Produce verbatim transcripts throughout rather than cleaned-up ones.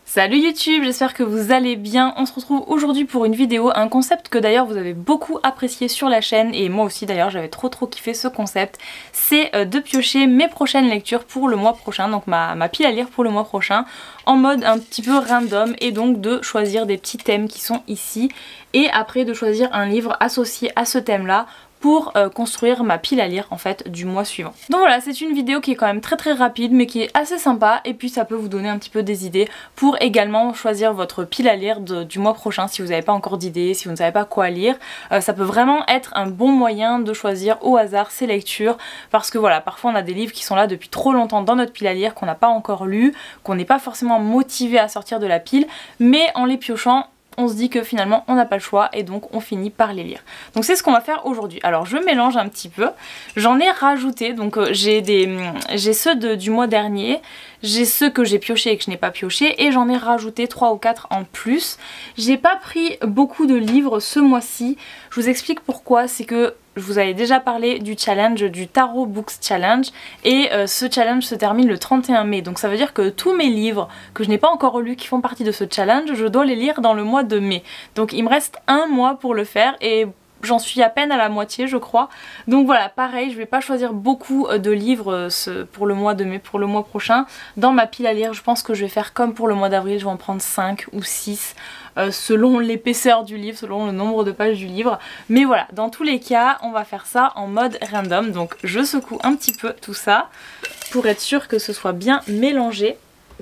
Salut YouTube, j'espère que vous allez bien. On se retrouve aujourd'hui pour une vidéo, un concept que d'ailleurs vous avez beaucoup apprécié sur la chaîne et moi aussi d'ailleurs j'avais trop trop kiffé ce concept. C'est de piocher mes prochaines lectures pour le mois prochain, donc ma, ma pile à lire pour le mois prochain en mode un petit peu random et donc de choisir des petits thèmes qui sont ici et après de choisir un livre associé à ce thème là pour euh, construire ma pile à lire en fait du mois suivant. Donc voilà, c'est une vidéo qui est quand même très très rapide mais qui est assez sympa et puis ça peut vous donner un petit peu des idées pour également choisir votre pile à lire de, du mois prochain si vous n'avez pas encore d'idées, si vous ne savez pas quoi lire. Euh, ça peut vraiment être un bon moyen de choisir au hasard ses lectures parce que voilà, parfois on a des livres qui sont là depuis trop longtemps dans notre pile à lire qu'on n'a pas encore lu, qu'on n'est pas forcément motivé à sortir de la pile, mais en les piochant on se dit que finalement on n'a pas le choix et donc on finit par les lire. Donc c'est ce qu'on va faire aujourd'hui. Alors je mélange un petit peu, j'en ai rajouté, donc euh, j'ai des j'ai ceux de, du mois dernier, j'ai ceux que j'ai pioché et que je n'ai pas pioché et j'en ai rajouté trois ou quatre en plus. J'ai pas pris beaucoup de livres ce mois-ci, je vous explique pourquoi, c'est que je vous avais déjà parlé du challenge, du Tarot Books Challenge et euh, ce challenge se termine le trente et un mai, donc ça veut dire que tous mes livres que je n'ai pas encore lus qui font partie de ce challenge, je dois les lire dans le mois de mai. Donc il me reste un mois pour le faire et j'en suis à peine à la moitié je crois. Donc voilà, pareil, je vais pas choisir beaucoup de livres pour le mois de mai, pour le mois prochain. Dans ma pile à lire, je pense que je vais faire comme pour le mois d'avril, je vais en prendre cinq ou six euh, selon l'épaisseur du livre, selon le nombre de pages du livre. Mais voilà, dans tous les cas, on va faire ça en mode random. Donc je secoue un petit peu tout ça pour être sûr que ce soit bien mélangé.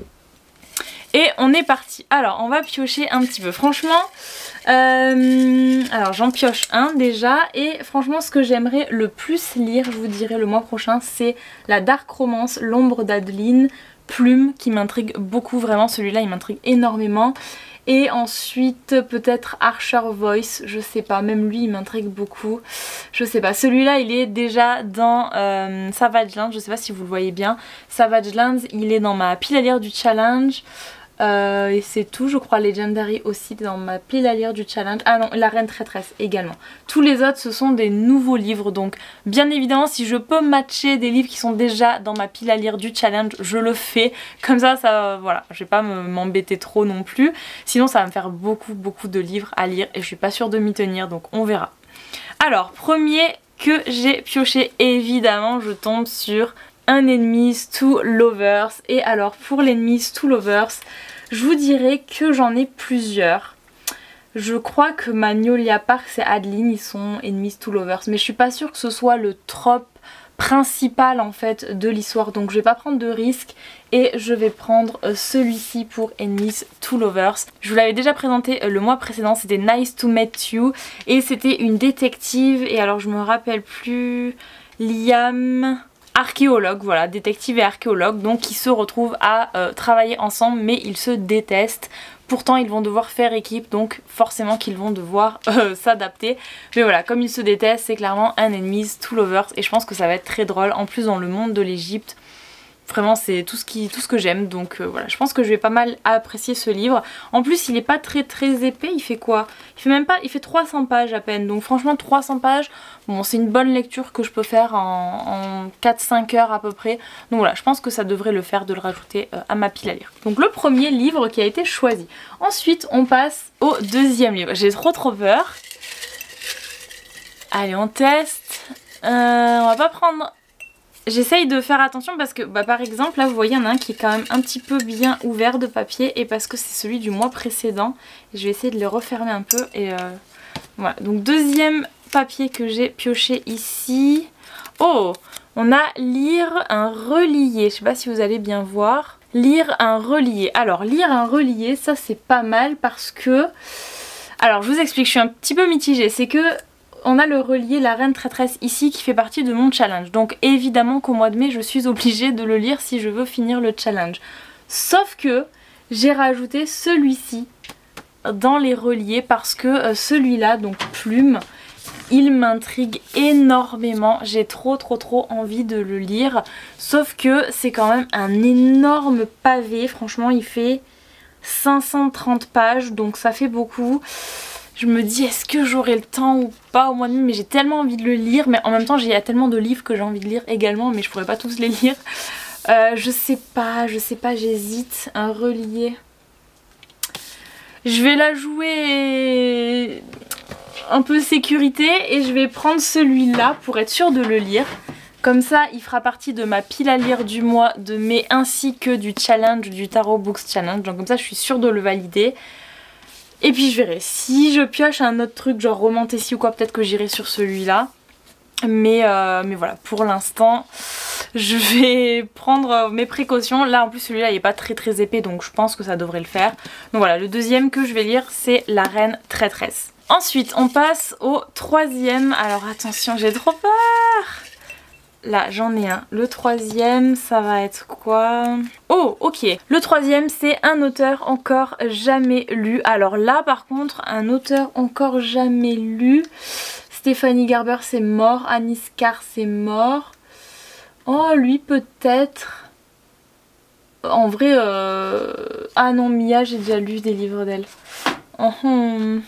Et on est parti. Alors on va piocher un petit peu. Franchement, euh, alors j'en pioche un déjà. Et franchement ce que j'aimerais le plus lire, je vous dirais le mois prochain, c'est la Dark Romance, L'ombre d'Adeline, Plume, qui m'intrigue beaucoup vraiment. Celui-là il m'intrigue énormément. Et ensuite peut-être Archer Voice, je sais pas, même lui il m'intrigue beaucoup, je sais pas. Celui-là il est déjà dans euh, Savage Lands, je sais pas si vous le voyez bien. Savage Lands il est dans ma pile à lire du challenge. Euh, et c'est tout, je crois. Legendary aussi dans ma pile à lire du challenge. Ah non, La Reine Traîtresse également. Tous les autres ce sont des nouveaux livres, donc bien évidemment si je peux matcher des livres qui sont déjà dans ma pile à lire du challenge, je le fais. Comme ça, ça voilà, je vais pas m'embêter trop non plus. Sinon ça va me faire beaucoup beaucoup de livres à lire et je suis pas sûre de m'y tenir, donc on verra. Alors, premier que j'ai pioché, évidemment je tombe sur un Enemies to Lovers. Et alors pour l'Enemies to Lovers, je vous dirais que j'en ai plusieurs. Je crois que Magnolia Parks et Adeline ils sont Enemies to Lovers, mais je suis pas sûre que ce soit le trope principal en fait de l'histoire, donc je vais pas prendre de risque et je vais prendre celui-ci pour Enemies to Lovers. Je vous l'avais déjà présenté le mois précédent, c'était Nice to Meet You et c'était une détective et alors je me rappelle plus, Liam... archéologue, voilà, détective et archéologue, donc qui se retrouvent à euh, travailler ensemble mais ils se détestent. Pourtant ils vont devoir faire équipe, donc forcément qu'ils vont devoir euh, s'adapter. Mais voilà, comme ils se détestent, c'est clairement un Enemies to Lovers et je pense que ça va être très drôle. En plus dans le monde de l'Égypte, vraiment c'est tout ce qui, tout ce que j'aime, donc euh, voilà, je pense que je vais pas mal apprécier ce livre. En plus il est pas très très épais, il fait quoi? Il fait même pas, il fait trois cents pages à peine, donc franchement trois cents pages, bon c'est une bonne lecture que je peux faire en, en quatre cinq heures à peu près. Donc voilà, je pense que ça devrait le faire de le rajouter euh, à ma pile à lire. Donc le premier livre qui a été choisi. Ensuite on passe au deuxième livre, j'ai trop trop peur. Allez on teste, euh, on va pas prendre... J'essaye de faire attention parce que bah, par exemple là vous voyez il y en a un qui est quand même un petit peu bien ouvert de papier et parce que c'est celui du mois précédent. Je vais essayer de le refermer un peu et euh, voilà. Donc deuxième papier que j'ai pioché ici. Oh, on a lire un relié, je sais pas si vous allez bien voir. Lire un relié. Alors lire un relié ça c'est pas mal parce que... Alors je vous explique, je suis un petit peu mitigée, c'est que... on a le relié La Reine Traîtresse ici qui fait partie de mon challenge. Donc évidemment qu'au mois de mai je suis obligée de le lire si je veux finir le challenge. Sauf que j'ai rajouté celui-ci dans les reliés parce que celui-là, donc Plume, il m'intrigue énormément. J'ai trop trop trop envie de le lire. Sauf que c'est quand même un énorme pavé. Franchement il fait cinq cent trente pages donc ça fait beaucoup. Je me dis est-ce que j'aurai le temps ou pas au mois de mai, mais j'ai tellement envie de le lire, mais en même temps il y a tellement de livres que j'ai envie de lire également, mais je pourrais pas tous les lire. Euh, je sais pas, je sais pas, j'hésite. Un relié. Je vais la jouer un peu sécurité et je vais prendre celui-là pour être sûre de le lire. Comme ça, il fera partie de ma pile à lire du mois de mai ainsi que du challenge, du Tarot Books Challenge. Donc comme ça, je suis sûre de le valider. Et puis je verrai. Si je pioche un autre truc, genre romantécie ou quoi, peut-être que j'irai sur celui-là. Mais, euh, mais voilà, pour l'instant, je vais prendre mes précautions. Là, en plus, celui-là, il n'est pas très très épais, donc je pense que ça devrait le faire. Donc voilà, le deuxième que je vais lire, c'est La Reine Traîtresse. Ensuite, on passe au troisième. Alors attention, j'ai trop peur. Là, j'en ai un. Le troisième, ça va être quoi? Oh, ok. Le troisième, c'est un auteur encore jamais lu. Alors là, par contre, un auteur encore jamais lu. Stéphanie Garber, c'est mort. Anis Carr, c'est mort. Oh, lui, peut-être. En vrai, euh... ah non, Mia, j'ai déjà lu des livres d'elle. Oh, hmm.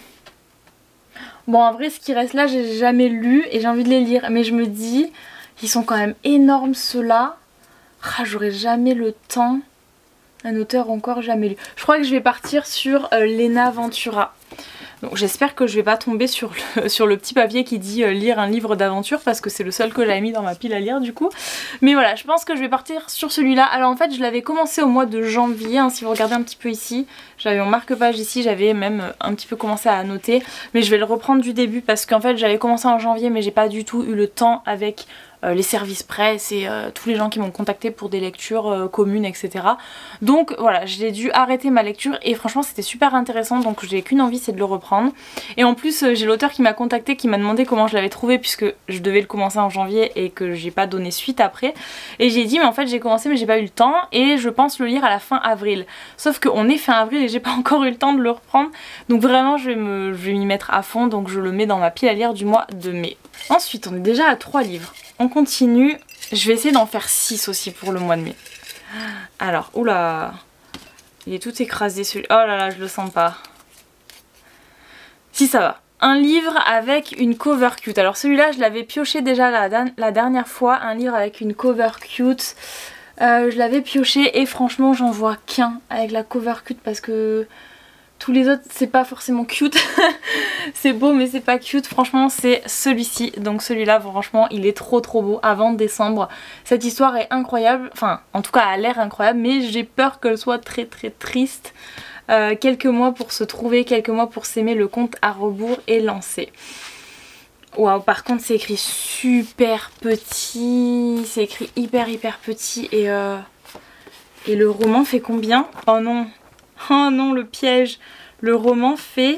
Bon, en vrai, ce qui reste là, j'ai jamais lu et j'ai envie de les lire. Mais je me dis... Ils sont quand même énormes ceux-là. Ah, j'aurais jamais le temps. Un auteur encore jamais lu. Je crois que je vais partir sur euh, Lena Ventura. Donc j'espère que je vais pas tomber sur le, sur le petit papier qui dit euh, lire un livre d'aventure parce que c'est le seul que j'avais mis dans ma pile à lire du coup. Mais voilà, je pense que je vais partir sur celui-là. Alors en fait je l'avais commencé au mois de janvier, hein, si vous regardez un petit peu ici. J'avais mon marque-page ici, j'avais même un petit peu commencé à noter. Mais je vais le reprendre du début parce qu'en fait j'avais commencé en janvier mais j'ai pas du tout eu le temps avec... Euh, les services presse et euh, tous les gens qui m'ont contacté pour des lectures euh, communes, et cetera. Donc voilà, j'ai dû arrêter ma lecture et franchement c'était super intéressant, donc j'ai qu'une envie, c'est de le reprendre. Et en plus euh, j'ai l'auteur qui m'a contacté, qui m'a demandé comment je l'avais trouvé puisque je devais le commencer en janvier et que j'ai pas donné suite après. Et j'ai dit mais en fait j'ai commencé mais j'ai pas eu le temps et je pense le lire à la fin avril. Sauf qu'on est fin avril et j'ai pas encore eu le temps de le reprendre. Donc vraiment je vais me, je vais m'y mettre à fond, donc je le mets dans ma pile à lire du mois de mai. Ensuite on est déjà à trois livres. On continue. Je vais essayer d'en faire six aussi pour le mois de mai. Alors, oula. Il est tout écrasé celui. Oh là là, je le sens pas. Si ça va. Un livre avec une cover cute. Alors celui-là, je l'avais pioché déjà la, la dernière fois. Un livre avec une cover cute. Euh, je l'avais pioché et franchement, j'en vois qu'un avec la cover cute parce que... Tous les autres c'est pas forcément cute, c'est beau mais c'est pas cute, franchement c'est celui-ci, donc celui-là franchement il est trop trop beau, avant décembre. Cette histoire est incroyable, enfin en tout cas elle a l'air incroyable mais j'ai peur qu'elle soit très très triste. Euh, quelques mois pour se trouver, quelques mois pour s'aimer, le compte à rebours est lancé. Waouh, par contre c'est écrit super petit, c'est écrit hyper hyper petit et, euh... et le roman fait combien? Oh non. Oh non, le piège. Le roman fait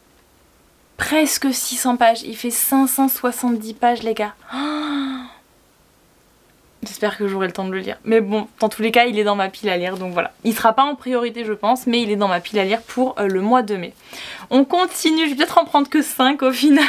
presque six cents pages. Il fait cinq cent soixante-dix pages, les gars. Oh, j'espère que j'aurai le temps de le lire. Mais bon, dans tous les cas, il est dans ma pile à lire. Donc voilà. Il sera pas en priorité, je pense, mais il est dans ma pile à lire pour euh, le mois de mai. On continue. Je vais peut-être en prendre que cinq au final.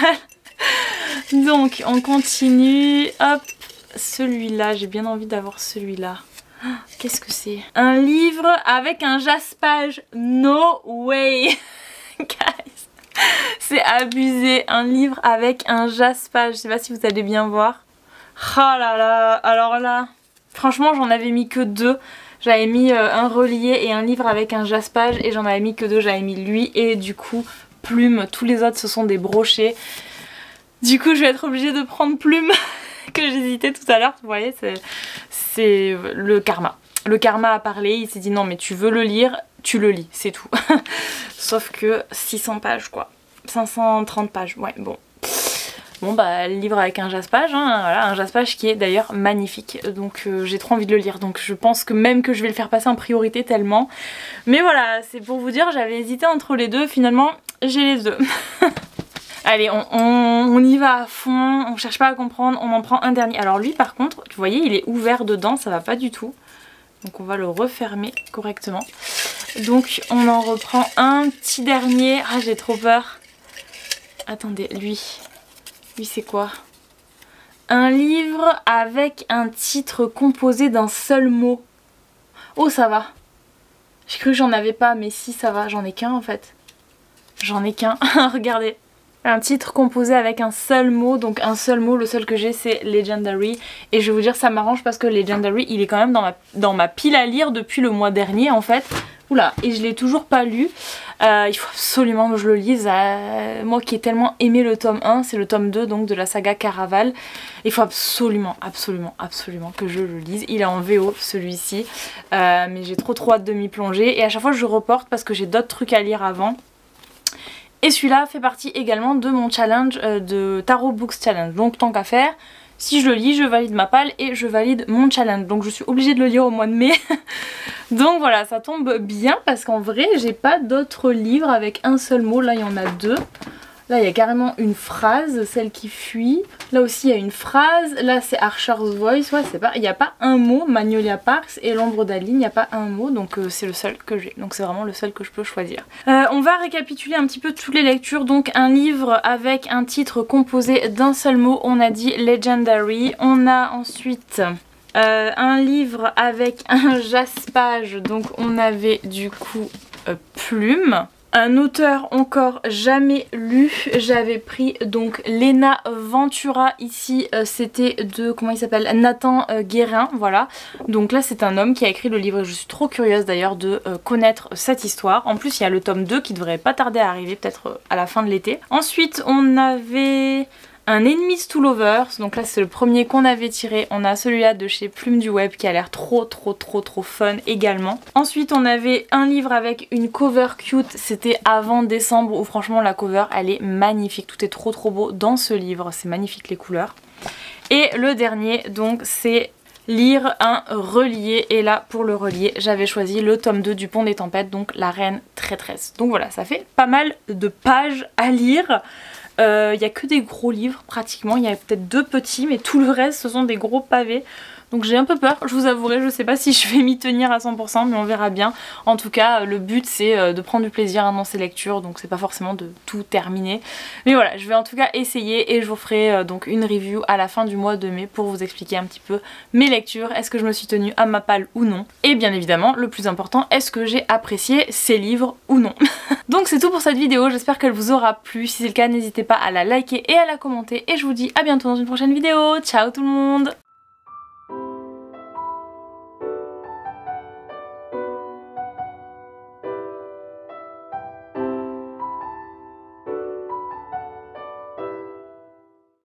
Donc, on continue. Hop. Celui-là, j'ai bien envie d'avoir celui-là. Qu'est-ce que c'est? Un livre avec un jaspage. No way. Guys, c'est abusé. Un livre avec un jaspage. Je sais pas si vous allez bien voir. Oh là là. Alors là, franchement j'en avais mis que deux. J'avais mis euh, un relié et un livre avec un jaspage. Et j'en avais mis que deux. J'avais mis lui et du coup Plume. Tous les autres ce sont des brochets. Du coup je vais être obligée de prendre Plume. Que j'hésitais tout à l'heure, vous voyez, c'est le karma. Le karma a parlé, il s'est dit non mais tu veux le lire, tu le lis, c'est tout. Sauf que six cents pages quoi, cinq cent trente pages, ouais bon. Bon bah le livre avec un jaspage, hein, voilà, un jaspage qui est d'ailleurs magnifique, donc euh, j'ai trop envie de le lire, donc je pense que même que je vais le faire passer en priorité tellement. Mais voilà, c'est pour vous dire, j'avais hésité entre les deux, finalement j'ai les deux. Allez, on, on, on y va à fond, on cherche pas à comprendre, on en prend un dernier. Alors lui par contre, vous voyez, il est ouvert dedans, ça va pas du tout. Donc on va le refermer correctement. Donc on en reprend un petit dernier. Ah j'ai trop peur. Attendez, lui. Lui c'est quoi? Un livre avec un titre composé d'un seul mot. Oh ça va. J'ai cru que j'en avais pas, mais si ça va, j'en ai qu'un en fait. J'en ai qu'un, regardez. Un titre composé avec un seul mot, donc un seul mot, le seul que j'ai c'est Legendary. Et je vais vous dire, ça m'arrange parce que Legendary il est quand même dans ma, dans ma pile à lire depuis le mois dernier en fait. Oula, et je l'ai toujours pas lu. Euh, il faut absolument que je le lise. Euh, moi qui ai tellement aimé le tome un, c'est le tome deux donc de la saga Caraval. Il faut absolument, absolument, absolument que je le lise. Il est en V O celui-ci, euh, mais j'ai trop trop hâte de m'y plonger. Et à chaque fois je reporte parce que j'ai d'autres trucs à lire avant. Et celui-là fait partie également de mon challenge euh, de Tarot Books Challenge. Donc tant qu'à faire, si je le lis, je valide ma palle et je valide mon challenge. Donc je suis obligée de le lire au mois de mai. Donc voilà, ça tombe bien parce qu'en vrai, j'ai pas d'autres livres avec un seul mot. Là, il y en a deux. Là, il y a carrément une phrase, celle qui fuit. Là aussi, il y a une phrase. Là, c'est Archer's Voice. Ouais, c'est pas... il n'y a pas un mot. Magnolia Parks et L'ombre d'Aline, il n'y a pas un mot. Donc, euh, c'est le seul que j'ai. Donc, c'est vraiment le seul que je peux choisir. Euh, on va récapituler un petit peu toutes les lectures. Donc, un livre avec un titre composé d'un seul mot. On a dit Legendary. On a ensuite... Euh, un livre avec un jaspage. Donc, on avait du coup euh, Plume. Un auteur encore jamais lu, j'avais pris donc Lena Ventura ici, euh, c'était de, comment il s'appelle, Nathan euh, Guérin, voilà. Donc là c'est un homme qui a écrit le livre et je suis trop curieuse d'ailleurs de euh, connaître cette histoire. En plus il y a le tome deux qui devrait pas tarder à arriver, peut-être euh, à la fin de l'été. Ensuite on avait... un Enemies to Lovers, donc là c'est le premier qu'on avait tiré. On a celui-là de chez Plume du Web qui a l'air trop trop trop trop fun également. Ensuite on avait un livre avec une cover cute, c'était avant décembre où franchement la cover elle est magnifique, tout est trop trop beau dans ce livre, c'est magnifique les couleurs. Et le dernier donc c'est lire un relié et là pour le relié j'avais choisi le tome deux du Pont des Tempêtes, donc La Reine Traîtresse. Donc voilà, ça fait pas mal de pages à lire. Il euh, n'y a que des gros livres pratiquement, il y a peut-être deux petits mais tout le reste ce sont des gros pavés. Donc j'ai un peu peur, je vous avouerai, je sais pas si je vais m'y tenir à cent pour cent mais on verra bien. En tout cas le but c'est de prendre du plaisir dans ces lectures, donc c'est pas forcément de tout terminer. Mais voilà, je vais en tout cas essayer et je vous ferai donc une review à la fin du mois de mai pour vous expliquer un petit peu mes lectures, est-ce que je me suis tenue à ma palle ou non. Et bien évidemment le plus important, est-ce que j'ai apprécié ces livres ou non. Donc c'est tout pour cette vidéo, j'espère qu'elle vous aura plu. Si c'est le cas n'hésitez pas à la liker et à la commenter et je vous dis à bientôt dans une prochaine vidéo. Ciao tout le monde.